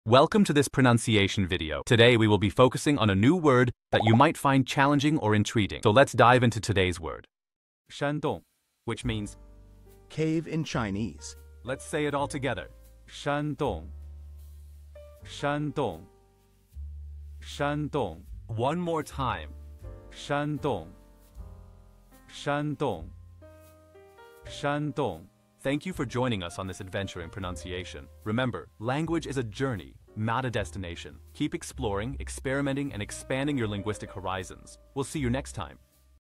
Welcome to this pronunciation video. Today we will be focusing on a new word that you might find challenging or intriguing. So let's dive into today's word. 山洞, which means cave in Chinese. Let's say it all together. 山洞,山洞,山洞. One more time. 山洞,山洞,山洞. Thank you for joining us on this adventure in pronunciation. Remember, language is a journey, not a destination. Keep exploring, experimenting, and expanding your linguistic horizons. We'll see you next time.